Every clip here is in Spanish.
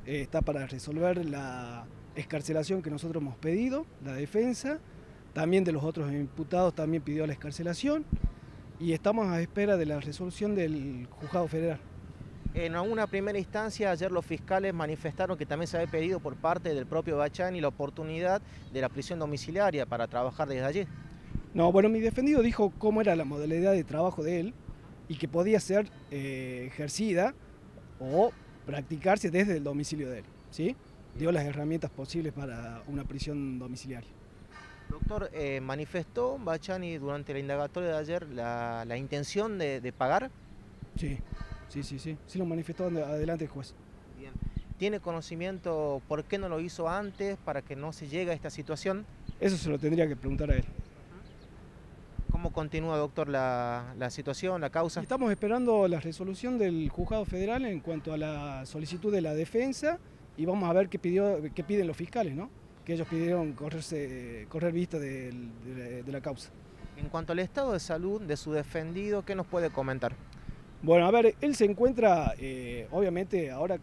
está para resolver la excarcelación que nosotros hemos pedido, la defensa, también de los otros imputados también pidió la excarcelación y estamos a espera de la resolución del Juzgado Federal. En una primera instancia, ayer los fiscales manifestaron que también se había pedido por parte del propio Bachani la oportunidad de la prisión domiciliaria para trabajar desde allí. No, bueno, mi defendido dijo cómo era la modalidad de trabajo de él y que podía ser ejercida o practicarse desde el domicilio de él, ¿sí? Dio las herramientas posibles para una prisión domiciliaria. Doctor, ¿manifestó Bachani durante la indagatoria de ayer la intención de pagar? Sí, sí lo manifestó adelante el juez. Bien. ¿Tiene conocimiento por qué no lo hizo antes para que no se llegue a esta situación? Eso se lo tendría que preguntar a él. ¿Cómo continúa, doctor, la situación, la causa? Estamos esperando la resolución del Juzgado Federal en cuanto a la solicitud de la defensa y vamos a ver qué piden los fiscales, ¿no? Que ellos pidieron correr vista de la causa. En cuanto al estado de salud de su defendido, ¿qué nos puede comentar? Bueno, a ver, él se encuentra, obviamente, ahora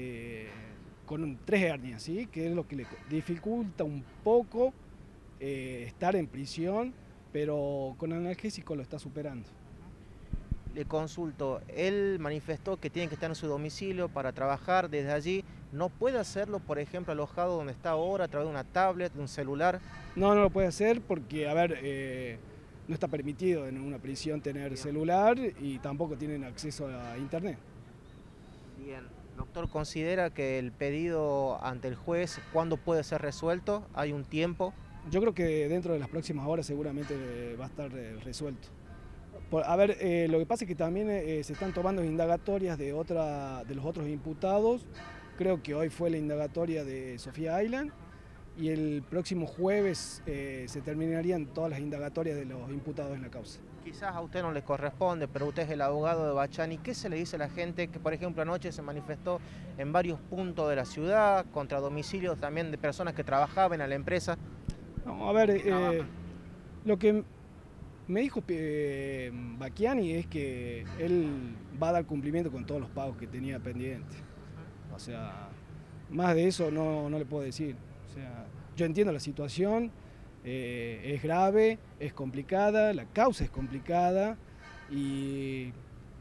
con 3 hernias, ¿sí? Que es lo que le dificulta un poco estar en prisión, pero con analgésico lo está superando. Le consulto, él manifestó que tiene que estar en su domicilio para trabajar desde allí. ¿No puede hacerlo, por ejemplo, alojado donde está ahora, a través de una tablet, de un celular? No lo puede hacer porque, a ver, no está permitido en una prisión tener celular y tampoco tienen acceso a internet. Bien. Doctor, ¿considera que el pedido ante el juez, cuándo puede ser resuelto? ¿Hay un tiempo? Yo creo que dentro de las próximas horas seguramente va a estar resuelto. A ver, lo que pasa es que también se están tomando indagatorias de los otros imputados. Creo que hoy fue la indagatoria de Sofía Island y el próximo jueves se terminarían todas las indagatorias de los imputados en la causa. Quizás a usted no le corresponde, pero usted es el abogado de Bachani. ¿Qué se le dice a la gente que, por ejemplo, anoche se manifestó en varios puntos de la ciudad, contra domicilios también de personas que trabajaban en la empresa? No, a ver, lo que me dijo Bacchiani es que él va a dar cumplimiento con todos los pagos que tenía pendientes. O sea, más de eso no le puedo decir. O sea, yo entiendo la situación, es grave, es complicada, la causa es complicada y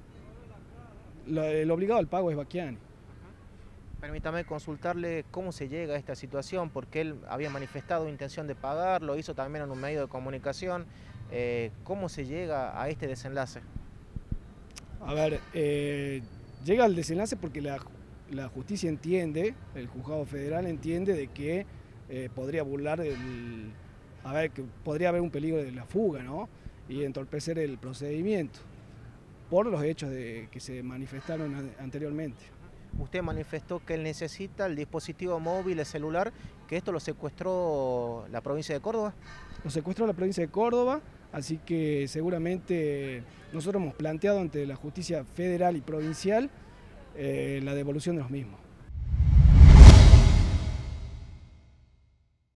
el obligado al pago es Bacchiani. Permítame consultarle cómo se llega a esta situación, porque él había manifestado intención de pagar, lo hizo también en un medio de comunicación. ¿Cómo se llega a este desenlace? A ver, llega al desenlace porque la justicia entiende, el juzgado federal entiende de que podría burlar que podría haber un peligro de la fuga, ¿no? Y entorpecer el procedimiento por los hechos que se manifestaron anteriormente. Usted manifestó que él necesita el dispositivo móvil, el celular, que esto lo secuestró la provincia de Córdoba. Lo secuestró la provincia de Córdoba, así que seguramente nosotros hemos planteado ante la justicia federal y provincial la devolución de los mismos.